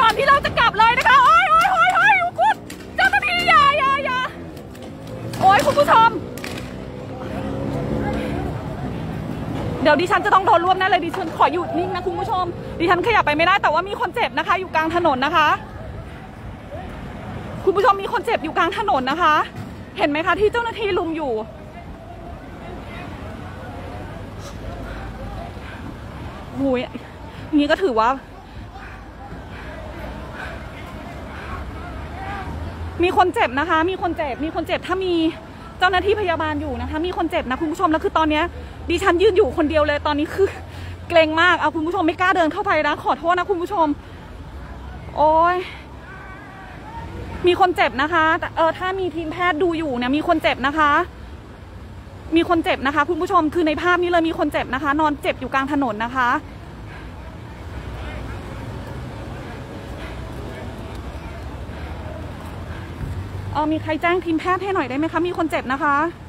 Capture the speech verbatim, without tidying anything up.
อนที่เราจะกลับเลยนะคะโอ้ยโอ้ยโอ้ยโอ้ยคุณเจ้าหน้าที่อย่าอย่าอย่าโอ้ยคุณผู้ชมเดี๋ยวดิฉันจะต้องโดนรวบแน่เลยดิฉันขอหยุดนิ่งนะคุณผู้ชมดิฉันขยับไปไม่ได้แต่ว่ามีคนเจ็บนะคะอยู่กลางถนนนะคะคุณผู้ชมมีคนเจ็บอยู่กลางถนนนะคะเห็นไหมคะที่เจ้าหน้าที่ลุมอยู่โอ้ยนี่ก็ถือว่ามีคนเจ็บนะคะมีคนเจ็บมีคนเจ็บถ้ามีเจ้าหน้าที่พยาบาลอยู่นะคะมีคนเจ็บนะคุณผู้ชมแล้วคือตอนนี้ดิฉันยืนอยู่คนเดียวเลยตอนนี้คือเกรงมากเอาคุณผู้ชมไม่กล้าเดินเข้าไปนะขอโทษนะคุณผู้ชมโอ้ยมีคนเจ็บนะคะแต่เออถ้ามีทีมแพทย์ดูอยู่เนี่ยมีคนเจ็บนะคะมีคนเจ็บนะคะคุณผู้ชมคือในภาพนี้เลยมีคนเจ็บนะคะนอนเจ็บอยู่กลางถนนนะคะเออมีใครแจ้งทีมแพทย์ให้หน่อยได้ไหมคะมีคนเจ็บนะคะ